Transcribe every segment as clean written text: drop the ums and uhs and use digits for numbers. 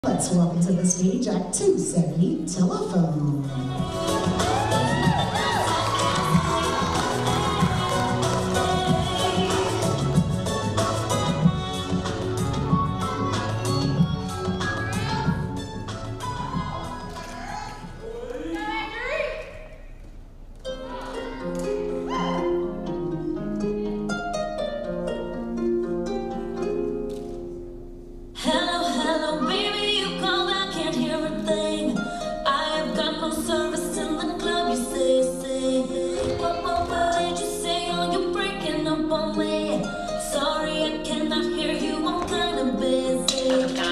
Let's welcome to the stage Act 270 Telephone. Service in the club, you say, what did you say? Oh, you're breaking up on me. Sorry, I cannot hear you, I'm kinda busy.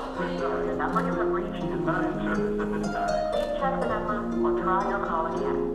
The number you have reached is not in service at this time. Please check the number or try your call again.